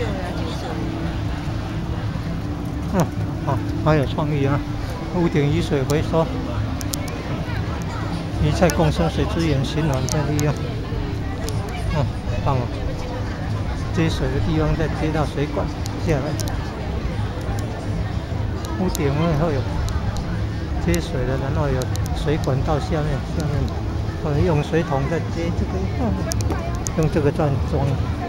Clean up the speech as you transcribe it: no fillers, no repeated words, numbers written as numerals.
嗯，好，好有创意啊！屋顶雨水回收，鱼菜共生水资源循环再利用。嗯，棒哦！接水的地方再接到水管下来，屋顶会有接水的，然后有水管到下面，用水桶再接这个，用这个钻装。